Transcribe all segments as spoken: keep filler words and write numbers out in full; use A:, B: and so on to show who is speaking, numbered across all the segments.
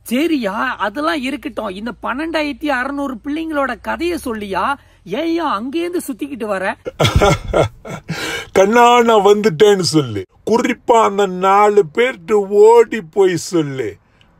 A: சரியா, அதெல்லாம் இருக்கட்டும். இந்த பன்னெண்டாயிரத்தி அறுநூறு பிள்ளைங்களோட கதைய சொல்லியா? ஏயா அங்கேருந்து சுத்திக்கிட்டு வர?
B: கண்ணா நான் வந்துட்டேன்னு சொல்லு. குறிப்பா அந்த நாலு பேர்ட்டு ஓடி போய் சொல்லு.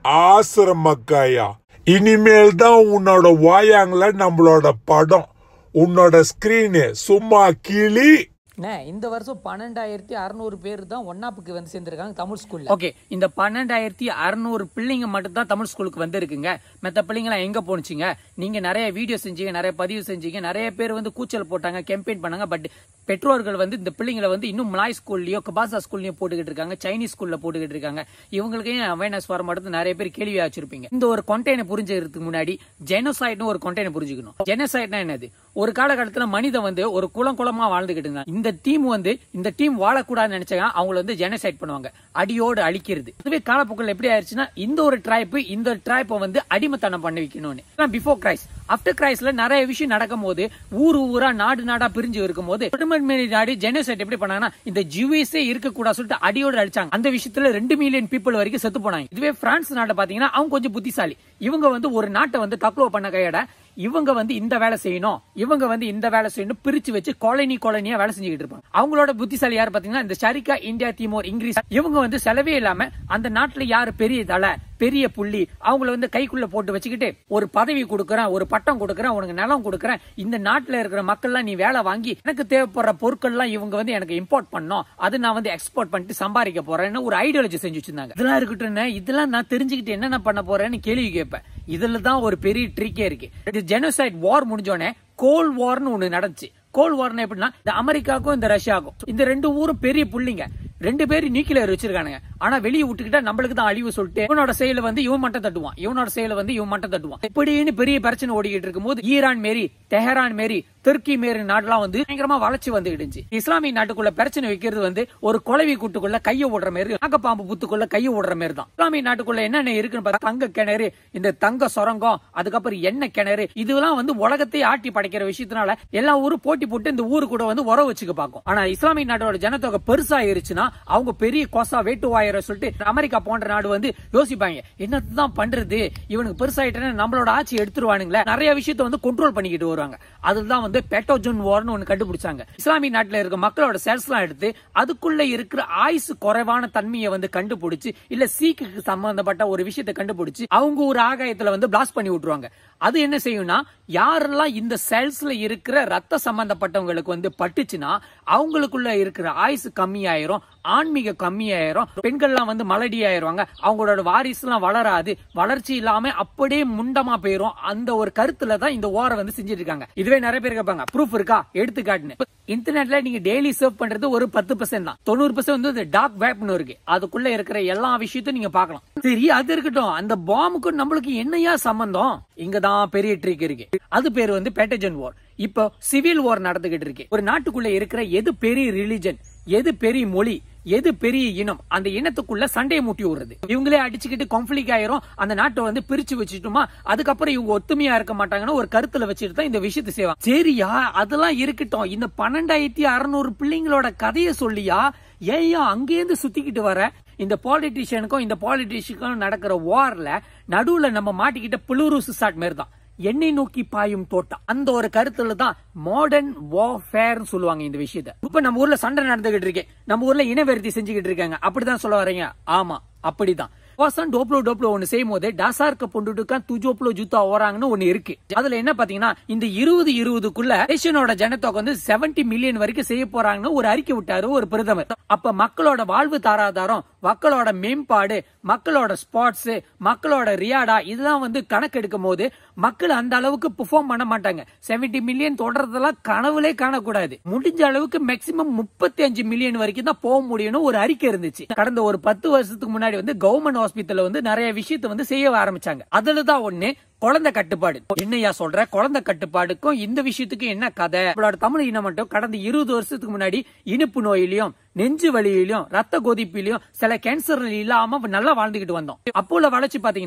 B: ஆசிரமக்காயா, இனிமேல் தான் உன்னோட வாயாங்கள நம்மளோட படம், உன்னோட ஸ்கிரீனு சும்மா கிளி.
C: இந்த வருஷம் பன்னெண்டாயிரத்தி அறுநூறு பேர் தான் ஒன்னாப்புக்கு வந்து சேர்ந்திருக்காங்க தமிழ் ஸ்கூல்ல.
A: ஓகே, இந்த பன்னெண்டாயிரத்தி அறுநூறு பிள்ளைங்க மட்டும் தான் தமிழ் ஸ்கூலுக்கு வந்திருக்குங்க. மற்ற பிள்ளைங்களாம் எங்க போனுச்சுங்க? நீங்க நிறைய வீடியோ செஞ்சீங்க, நிறைய பதிவு செஞ்சீங்க, நிறைய பேர் வந்து கூச்சல் போட்டாங்க, கேம்பெயின் பண்ணாங்க. பட் பெற்றோர்கள் வந்து இந்த பிள்ளைங்களை வந்து இன்னும் மலாய் ஸ்கூல்லயோ கபாசா ஸ்கூல்லயோ போட்டுக்கிட்டு இருக்காங்க, சைனீஸ் ஸ்கூல்ல போட்டுக்கிட்டு இருக்காங்க. இவங்களுக்கு ஏன் அவேர்னஸ் வர மாட்டேங்குது நிறைய பேர் கேள்வியா வச்சிருப்பீங்க. இந்த ஒரு கொண்டெய்னை புரிஞ்சுக்கிறதுக்கு முன்னாடி ஜெனோசைட்னு ஒரு கொண்டெய்னை புரிஞ்சுக்கணும். ஜெனோசைட்னா என்னது? ஒரு காலகட்டத்தில் மனிதன் வந்து ஒரு குளம் குளமா வாழ்ந்துகிட்டு இருந்தாங்க. இந்த டீம் வந்து இந்த டீம் வாழக்கூடாதுன்னு நினைச்சாங்க, அவங்களை வந்து ஜெனோசைட் பண்ணுவாங்க, அடியோடு அழிக்கிறது. இதுவே காலப்போக்கில் எப்படி ஆயிடுச்சுன்னா, இந்த ஒரு ட்ரைப் இந்த ட்ரைப்பை வந்து அடிமைத்தனம் பண்ணி வைக்கணும்னு. பிஃபோர் கிரைஸ்ட் ஆஃப்டர் கிரைஸ்ட்ல நிறைய விஷயம் நடக்கும் போது, ஊர் ஊரா நாடு நாடா பிரிஞ்சு இருக்கும் போது நாடு ஜெனோசைட் எப்படி பண்ணாங்கன்னா, இந்த ஜூஸே இருக்க கூடாது சொல்லிட்டு அடியோடு அழிச்சாங்க. அந்த விஷயத்துல ரெண்டு மில்லியன் பீப்புள் வரைக்கும் செத்து போனாங்க. இதுவே பிரான்ஸ் நாட்டை பாத்தீங்கன்னா அவங்க கொஞ்சம் புத்திசாலி. இவங்க வந்து ஒரு நாட்டை வந்து தக்குவ பண்ண கையோட இவங்க வந்து இந்த வேலை செய்யணும், இவங்க வந்து இந்த வேலை செய்யணும் பிரிச்சு வச்சு காலனி காலனியா வேலை செஞ்சுக்கிட்டு இருப்பாங்க. அவங்களோட புத்திசாலி யார் பாத்தீங்கன்னா இந்த ஷரிகா இந்தியா திமோர் இங்கிலீஷ். இவங்க வந்து செலவே இல்லாம அந்த நாட்டுல யாரு பெரிய தலை பெரிய புள்ளி அவங்கள வந்து கைக்குள்ள போட்டு வச்சுக்கிட்டு ஒரு பதவி கொடுக்கறேன், ஒரு பட்டம் கொடுக்கறேன், உனக்கு நிலம் கொடுக்கறேன், இந்த நாட்டுல இருக்கிற மக்கள் எல்லாம் நீ வேலை வாங்கி எனக்கு தேவைப்படுற பொருட்கள் எல்லாம் இவங்க வந்து எனக்கு இம்போர்ட் பண்ணணும், அது நான் வந்து எக்ஸ்போர்ட் பண்ணிட்டு சம்பாதிக்க போறேன்னு ஒரு ஐடியாலஜி செஞ்சு வச்சிருந்தாங்க. இதெல்லாம் இருக்கட்டும், இதெல்லாம் நான் தெரிஞ்சுக்கிட்டு என்னென்ன பண்ண போறேன்னு கேள்வி கேட்பேன். இதுல தான் ஒரு பெரிய ட்ரிக்கே இருக்கு. ஜெனோசைட் வார் முடிஞ்சோடனே கோல்ட் வார்னு ஒண்ணு நடந்துச்சு. கோல்ட் வார்னா எப்படின்னா, இந்த அமெரிக்காவுக்கும் இந்த ரஷ்யாவுக்கும், இந்த ரெண்டு ஊரும் பெரிய புள்ளிங்க, ரெண்டு பேரும் நியூக்ளியர் வச்சிருக்கானுங்க. ஆனா வெளியே விட்டுக்கிட்டா நம்மளுக்கு தான் அழிவு சொல்லிட்டு இவனோட செயல வந்து இவன் மட்டம் தட்டுவான், இவனோட செயல வந்து இவன் மட்டம் தட்டுவான். இப்படின்னு பெரிய பிரச்சனை ஓடிக்கிட்டு இருக்கும் போது ஈரான் மாரி, தெஹரான் மாரி, துருக்கி மாரி நாடுலாம் வந்து பயங்கரமா வளர்ச்சி வந்துகிட்டு இருந்துச்சு. இஸ்லாமிய நாட்டுக்குள்ள பிரச்சனை வைக்கிறது வந்து ஒரு குழவி கூட்டுக்குள்ள கைய ஓடுற மாதிரி, நாகப்பாம்பு புத்துக்குள்ள கைய ஓடுற மாதிரி தான். இஸ்லாமிய நாட்டுக்குள்ள என்னென்ன இருக்குன்னு பார்த்தா, தங்க கிணறு, இந்த தங்க சுரங்கம், அதுக்கப்புறம் எண்ணெய் கிணறு, இதெல்லாம் வந்து உலகத்தை ஆட்டி படைக்கிற விஷயத்தினால எல்லா ஊரும் போட்டி போட்டு இந்த ஊரு கூட வந்து உறவு வச்சுக்க பார்க்கும். ஆனா இஸ்லாமிய நாட்டோட ஜனத்தொகை பெருசா இருச்சுன்னா அவங்க பெரிய கோசா வேட்டு வாயிர சொல்லிட்டு அமெரிக்கா போன்ற நாடு வந்து யோசிப்பாங்க, என்னதான் பண்றது, இவனுக்கு பெருசாயிட்டா நம்மளோட ஆட்சி எடுத்துருவானுங்களே, நிறைய விஷயத்த வந்து கண்ட்ரோல் பண்ணிக்கிட்டு வருவாங்க. அதுதான் வந்து பேட்டோஜன் வார்னு ஒன்னு கண்டுபிடிச்சாங்க. இஸ்லாமிய நாட்டில் இருக்க மக்களோட செல்ஸ் எல்லாம் எடுத்து அதுக்குள்ள இருக்கிற ஆயுசு குறைவான தன்மையை வந்து கண்டுபிடிச்சு, இல்ல சீக்கு சம்பந்தப்பட்ட ஒரு விஷயத்தை கண்டுபிடிச்சு அவங்க ஒரு ஆகாயத்துல வந்து பிளாஸ்ட் பண்ணி விட்டுருவாங்க. அது என்ன செய்யும்னா, யாரெல்லாம் இந்த செல்ஸ்ல இருக்கிற ரத்த சம்பந்தப்பட்டவங்களுக்கு வந்து பட்டுச்சுன்னா அவங்களுக்குள்ள இருக்கிற ஆயுசு கம்மியாயிரும், ஆன்மீக கம்மியாயிரும், பெண்கள்லாம் வந்து மலடி ஆயிருவாங்க, அவங்களோட வாரிசு எல்லாம் வளராது, வளர்ச்சி இல்லாம அப்படியே முண்டமா போயிரும். அந்த ஒரு கருத்துல தான் இந்த வார வந்து செஞ்சிட்டு இருக்காங்க. இதுவே நிறைய பேர் கேட்பாங்க, ப்ரூஃப் இருக்கா எடுத்துக்காட்டுன்னு. இன்டர்நெட்ல நீங்க டெய்லி சர்வ் பண்றது ஒரு பத்து பர்சன்ட் தான், தொண்ணூறு பர்சன்ட் வந்து டார்க் வெப்னு இருக்கு, அதுக்குள்ள இருக்கிற எல்லா விஷயத்தையும் நீங்க பாக்கலாம். சரி, அது இருக்கட்டும், அந்த பாம்புக்கும் நம்மளுக்கு என்னையா சம்பந்தம்? இங்கதான் பெரிய ட்ரிக் இருக்கு. அது பேர் வந்து பேட்டஜன் வார். இப்போ சிவில் வார் நடந்துகிட்டு இருக்கு. ஒரு நாட்டுக்குள்ள இருக்கிற எது பெரிய ரிலிஜன், எது பெரிய மொழி, எது பெரிய இனம், அந்த இனத்துக்குள்ள சண்டையை மூட்டி விடுறது. இவங்களே அடிச்சுக்கிட்டு கான்ஃபிளிக் ஆயிரும், அந்த நாட்டை வந்து பிரிச்சு வச்சுட்டுமா அதுக்கப்புறம் இவங்க ஒத்துமையா இருக்க மாட்டாங்கன்னு ஒரு கருத்துல வச்சுட்டு தான் இந்த விஷயத்தை செய்வாங்க. சரியா, அதெல்லாம் இருக்கட்டும், இந்த பன்னெண்டாயிரத்தி அறுநூறு பிள்ளைங்களோட கதையை சொல்லியா? ஏயா அங்கேருந்து சுத்திக்கிட்டு வர? இந்த பாலிட்டிஷியனுக்கும் இந்த பாலிட்டிஷியனுக்கும் நடக்கிற வார்ல நடுவுல நம்ம மாட்டிக்கிட்ட புளூருசு சாட் மாதிரி தான், எண்ணெய் நோக்கி பாயும் தோட்டம். அந்த ஒரு கருத்துல தான் மாடர்ன் வார்ஃபேர் சொல்லுவாங்க இந்த விஷயத்த. இப்ப நம்ம ஊர்ல சண்டை நடந்துகிட்டு இருக்கு, நம்ம ஊர்ல இனவெருத்தி செஞ்சுக்கிட்டு இருக்காங்க, அப்படிதான் சொல்ல வரீங்க? ஆமா, அப்படிதான். டோப்ளோ டோப்ளோ ஒன்னு செய்யும் போது டாசார்க்க பொண்டுட்டுக்கா துஜோப்ளோ ஜூத்தா ஓராங்கன்னு ஒன்னு இருக்கு. அதுல என்ன பாத்தீங்கன்னா, இந்த இருபது இருபதுக்குள்ள ரேஷனோட ஜனத்தொகை வந்து செவன்டி மில்லியன் வரைக்கும் செய்ய போறாங்கன்னு ஒரு அறிக்கை விட்டாரு ஒரு பிரதமர். அப்ப மக்களோட வாழ்வு தாராதாரம், மக்களோட மேம்பாடு, மக்களோட ஸ்பாட்ஸ், மக்களோட ரியாடா இதெல்லாம் வந்து கணக்கெடுக்கும் போது மக்கள் அந்த அளவுக்கு பெர்ஃபார்ம் பண்ண மாட்டாங்க. செவன்டி மில்லியன் தொடர்றதெல்லாம் கனவுலே காணக்கூடாது. முடிஞ்ச அளவுக்கு மேக்சிமம் முப்பத்தி அஞ்சு மில்லியன் வரைக்கும் தான் போக முடியும்னு ஒரு அறிக்கை இருந்துச்சு. கடந்த ஒரு பத்து வருஷத்துக்கு முன்னாடி வந்து கவர்மெண்ட் ஹாஸ்பிட்டல் வந்து நிறைய விஷயத்தை வந்து செய்ய ஆரம்பிச்சாங்க. அதுலதான் ஒண்ணு குழந்தை கட்டுப்பாடு. என்னையா சொல்ற, குழந்தை கட்டுப்பாடுக்கும் இந்த விஷயத்துக்கும் என்ன கதை? நம்மளோட தமிழ் இனம் மட்டும் கடந்த இருபது வருஷத்துக்கு முன்னாடி இனிப்பு நோயிலையும் நெஞ்சு வலியிலும் ரத்த கொதிப்பிலையும் சில கேன்சர் இல்லாம நல்லா வாழ்ந்துகிட்டு வந்தோம். அப்போ உள்ள வளர்ச்சி பாத்தீங்கன்னா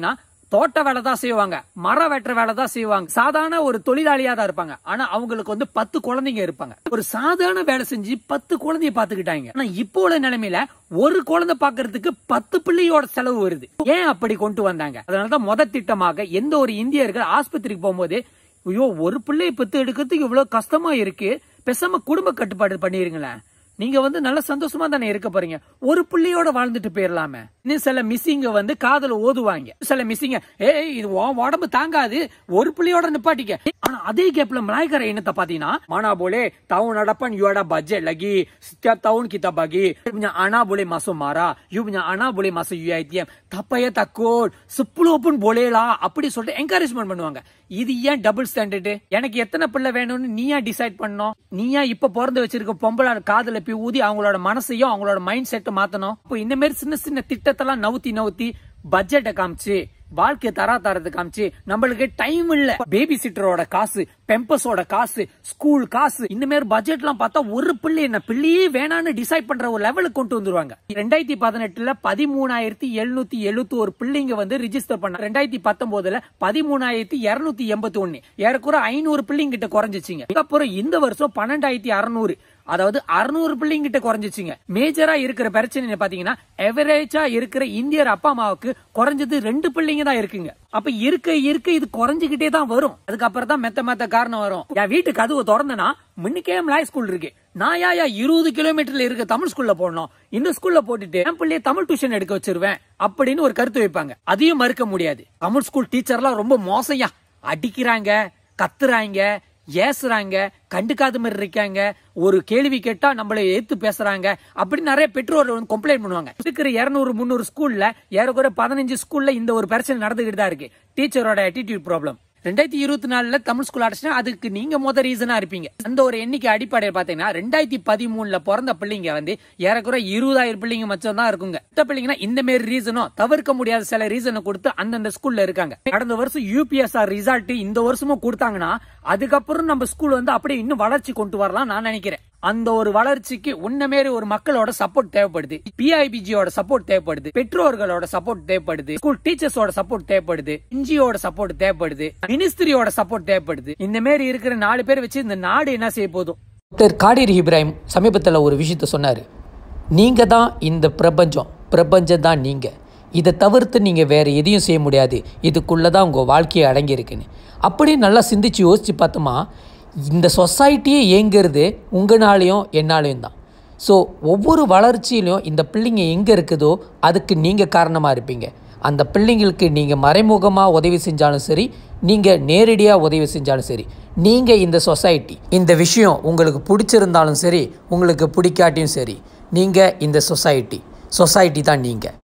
A: தோட்ட வேலை தான் செய்வாங்க, மரம் வெட்டுற வேலை தான் செய்வாங்க, சாதாரண ஒரு தொழிலாளியா தான் இருப்பாங்க. ஆனா அவங்களுக்கு வந்து பத்து குழந்தைங்க இருப்பாங்க. ஒரு சாதாரண வேலை செஞ்சு பத்து குழந்தைய பாத்துக்கிட்டாங்க. ஆனா இப்போ உள்ள நிலைமையில ஒரு குழந்தை பாக்குறதுக்கு பத்து பிள்ளையோட செலவு வருது. ஏன் அப்படி கொண்டு வந்தாங்க? அதனாலதான் முதல் திட்டமாக எந்த ஒரு இந்தியர்கள் ஆஸ்பத்திரிக்கு போகும்போது, ஐயோ ஒரு பிள்ளையை பெத்து எடுக்கிறதுக்கு இவ்வளவு கஷ்டமா இருக்கு, பேசாம குடும்ப கட்டுப்பாடு பண்ணிருங்களேன், நீங்க வந்து நல்ல சந்தோஷமா தானே இருக்க போறீங்க, ஒரு பிள்ளையோட வாழ்ந்துட்டு போயிடலாமே. இன்னும் சில மிஸ்ஸிங்க வந்து காதல ஓதுவாங்க, சில மிஸ்ஸிங்க ஏய் இது உடம்பு தாங்காது ஒரு பிள்ளையோட நிப்பாட்டிக்க. ஆனா அதே கேப்ல மலாய்க்கார இனத்தை பாத்தீங்கன்னா மானா போலே tahun hadapan you ada budget lagi, setiap tahun kita bagi, punya anak boleh masuk marah, you punya anak boleh masuk U I T M, tak payah takut, sepuluh pun boleh lah அப்படி சொல்லிட்டு encouragement பண்ணுவாங்க. இது ஏன் double standard? எனக்கு எத்தனை பிள்ளை வேணும்னு நீயா டிசைட் பண்ணணும்? நீயா இப்ப பிறந்து வச்சிருக்க பொம்பளை காதல போய் ஊதி அவங்களோட மனசையும் அவங்களோட மைண்ட் செட்டை மாத்தணும். இப்போ இந்த மாதிரி சின்ன சின்ன திட்டத்தெல்லாம் நவுத்தி நவுத்தி பட்ஜெட்டை காமிச்சு வாழ்க்கை தரா தரது காமிச்சு நம்மளுக்கு டைம் இல்ல. பேபி சிட்டரோட காசு, பெம்பஸோட காசு, ஸ்கூல் காசு, இந்த மாதிரி பட்ஜெட் எல்லாம் பார்த்தா ஒரு பிள்ளை என்ன பிள்ளையே வேணான்னு டிசைட் பண்ற ஒரு லெவலுக்கு கொண்டு வந்துருவாங்க. ரெண்டாயிரத்தி பதினெட்டுல பதிமூணாயிரத்தி எழுநூத்தி எழுபத்தி ஒரு பிள்ளைங்க வந்து ரிஜிஸ்டர் பண்ண. ரெண்டாயிரத்தி பத்தொன்பதுல பதிமூணாயிரத்தி இருநூத்தி எண்பத்தி ஒன்னு, ஏறக்குற ஐநூறு பிள்ளைங்க கிட்ட குறைஞ்சிச்சிங்க. அப்புறம் இந்த வருஷம் பன்னெண்டாயிரத்தி அறுநூறு, அதாவது அறுநூறு பிள்ளைங்க கிட்ட குறைஞ்சிச்சுங்க. மேஜரா இருக்கிற பிரச்சனை பாத்தீங்கன்னா எவரேஜா இருக்கிற இந்தியர் அப்பா அம்மாவுக்கு குறைஞ்சது ரெண்டு பிள்ளைங்க தான் இருக்குங்க. அப்ப இருக்க இருக்க இது குறைஞ்சுகிட்டே தான் வரும். அதுக்கப்புறம் தான் மெத்த மெத்த காரணம் வரும். என் வீட்டு கதவு திறந்தனா முன்னுக்கே மலாய் ஸ்கூல் இருக்கு, நான் யா இருபது கிலோமீட்டர்ல இருக்க தமிழ் ஸ்கூல்ல போடணும், இந்த ஸ்கூல்ல போட்டுட்டு என் பிள்ளைய தமிழ் டியூஷன் எடுக்க வச்சிருவேன் அப்படின்னு ஒரு கருத்து வைப்பாங்க. அதையும் மறுக்க முடியாது. தமிழ் ஸ்கூல் டீச்சர்லாம் ரொம்ப மோசையா, அடிக்கிறாங்க, கத்துறாங்க, ஏசுறாங்க, கண்டுக்காத மாதிரி இருக்காங்க, ஒரு கேள்வி கேட்டா நம்மளை ஏத்து பேசுறாங்க, அப்படி நிறைய பெற்றோர்கள் வந்து கம்ப்ளைண்ட் பண்ணுவாங்க. இருக்கிற இருநூறு முன்னூறு ஸ்கூல்ல ஏறக்குறை பதினஞ்சு ஸ்கூல்ல இந்த ஒரு பிரச்சனை நடந்துகிட்டு தான் இருக்கு, டீச்சரோட ஆட்டிடியூட் ப்ராப்ளம். ரெண்டாயிரத்தி இருபத்தி நாலுல தமிழ் ஸ்கூல் அடிச்சுன்னா அதுக்கு நீங்க முத ரீசனா இருப்பீங்க. அந்த ஒரு எண்ணிக்கை அடிப்படையில் பாத்தீங்கன்னா ரெண்டாயிரத்தி பதிமூணுல பிறந்த பிள்ளைங்க வந்து ஏறக்குறை இருபதாயிரம் பிள்ளைங்க மச்சம் தான் இருக்குங்க. பிள்ளைங்கன்னா இந்த மாதிரி ரீசனும் தவிர்க்க முடியாத சில ரீசனை கொடுத்து அந்தந்த ஸ்கூல்ல இருக்காங்க. கடந்த வருஷம் யூபிஎஸ்ஆர் ரிசல்ட் இந்த வருஷமும் கொடுத்தாங்கன்னா அதுக்கப்புறம் நம்ம ஸ்கூல் வந்து அப்படியே இன்னும் வளர்ச்சி கொண்டு வரலாம் நான் நினைக்கிறேன். அந்த ஒரு வளர்ச்சிக்கு உன்ன மாரி ஒரு மக்களோட சப்போர்ட் தேவைப்படுது, பிஐபிஜியோட சப்போர்ட் தேவைப்படுது, பெற்றோர்களோட சப்போர்ட் தேவைப்படுது, ஸ்கூல் டீச்சர்ஸோட சப்போர்ட் தேவைப்படுது, என்ஜிஓட சப்போர்ட் தேவைப்படுது, மினிஸ்ட்ரியோட சப்போர்ட் தேவைப்படுது. இந்த மாதிரி இருக்கிற நாலு பேர் வச்சு இந்த நாடு என்ன செய்ய போதும்?
C: டாக்டர் காடிர் இப்ராஹிம் சமீபத்தில் ஒரு விஷயத்த சொன்னார். நீங்கள் தான் இந்த பிரபஞ்சம், பிரபஞ்சம் தான் நீங்கள், இதை தவிர்த்து நீங்கள் வேறு எதையும் செய்ய முடியாது, இதுக்குள்ளே தான் உங்கள் வாழ்க்கையை அடங்கியிருக்குன்னு. அப்படி நல்லா சிந்திச்சு யோசித்து பார்த்தோமா, இந்த சொசைட்டியே இயங்கிறது உங்களாலையும் என்னாலையும் தான். ஸோ ஒவ்வொரு வளர்ச்சியிலையும் இந்த பிள்ளைங்க எங்கே இருக்குதோ அதுக்கு நீங்கள் காரணமாக இருப்பீங்க. அந்த பிள்ளைங்களுக்கு நீங்கள் மறைமுகமாக உதவி செஞ்சாலும் சரி, நீங்கள் நேரடியாக உதவி செஞ்சாலும் சரி, நீங்கள் இந்த சொசைட்டி, இந்த விஷயம் உங்களுக்கு பிடிச்சிருந்தாலும் சரி, உங்களுக்கு பிடிக்காட்டியும் சரி, நீங்கள் இந்த சொசைட்டி, சொசைட்டி தான் நீங்கள்.